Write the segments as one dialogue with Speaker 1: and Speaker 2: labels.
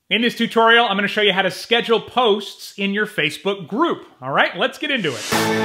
Speaker 1: In this tutorial, I'm going to show you how to schedule posts in your Facebook group. All right, let's get into it.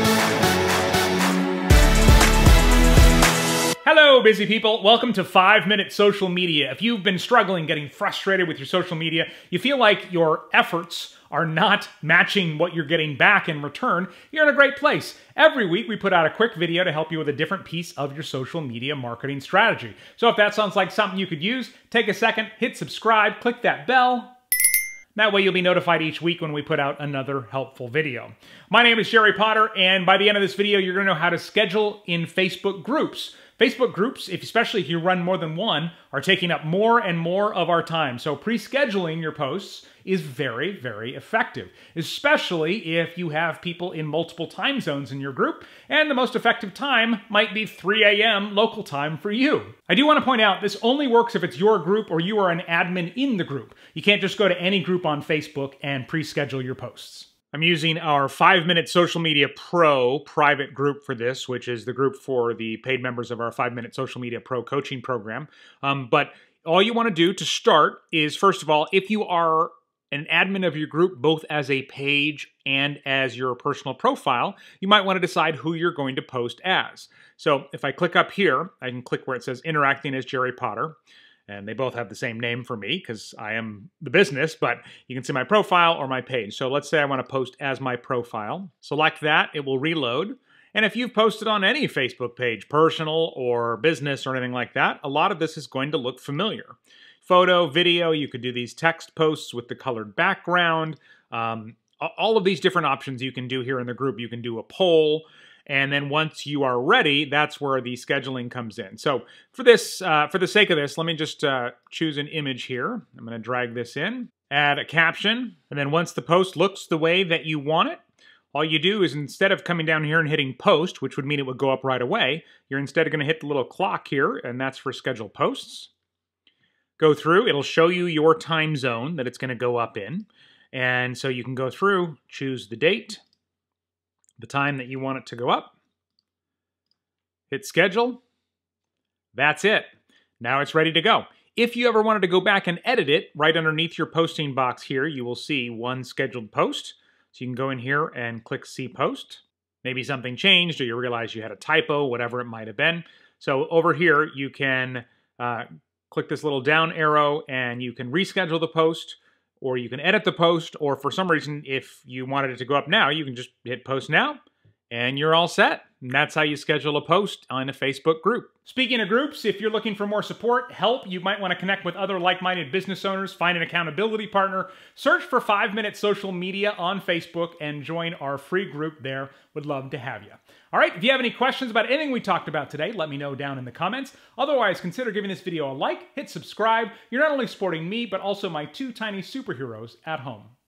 Speaker 1: Hello, busy people. Welcome to 5-Minute Social Media. If you've been struggling, getting frustrated with your social media, you feel like your efforts are not matching what you're getting back in return, you're in a great place. Every week, we put out a quick video to help you with a different piece of your social media marketing strategy. So if that sounds like something you could use, take a second, hit subscribe, click that bell. That way you'll be notified each week when we put out another helpful video. My name is Jerry Potter, and by the end of this video, you're going to know how to schedule in Facebook groups. Facebook groups, especially if you run more than one, are taking up more and more of our time. So pre-scheduling your posts is very, very effective, especially if you have people in multiple time zones in your group, and the most effective time might be 3 a.m. local time for you. I do want to point out, this only works if it's your group or you are an admin in the group. You can't just go to any group on Facebook and pre-schedule your posts. I'm using our 5-Minute Social Media Pro private group for this, which is the group for the paid members of our 5-Minute Social Media Pro coaching program. But all you want to do to start is, first of all, if you are an admin of your group, both as a page and as your personal profile, you might want to decide who you're going to post as. So if I click up here, I can click where it says Interacting as Jerry Potter. And they both have the same name for me because I am the business, but you can see my profile or my page. So let's say I want to post as my profile. Select that, it will reload. And if you've posted on any Facebook page, personal or business or anything like that, a lot of this is going to look familiar. Photo, video, you could do these text posts with the colored background. All of these different options you can do here in the group. You can do a poll. And then once you are ready, that's where the scheduling comes in. So for this, for the sake of this, let me just choose an image here. I'm going to drag this in, add a caption, and then once the post looks the way that you want it, all you do is instead of coming down here and hitting post, which would mean it would go up right away, you're instead going to hit the little clock here, and that's for schedule posts. Go through, it'll show you your time zone that it's going to go up in. And so you can go through, choose the date, the time that you want it to go up, hit schedule, that's it. Now it's ready to go. If you ever wanted to go back and edit it, right underneath your posting box here, you will see one scheduled post. So you can go in here and click See Post. Maybe something changed or you realize you had a typo, whatever it might have been. So over here, you can click this little down arrow and you can reschedule the post, or you can edit the post, or for some reason, if you wanted it to go up now, you can just hit post now, and you're all set. And that's how you schedule a post on a Facebook group. Speaking of groups, if you're looking for more support, help, you might want to connect with other like-minded business owners, find an accountability partner, search for 5-Minute Social Media on Facebook, and join our free group there. Would love to have you. All right, if you have any questions about anything we talked about today, let me know down in the comments. Otherwise, consider giving this video a like, hit subscribe. You're not only supporting me, but also my two tiny superheroes at home.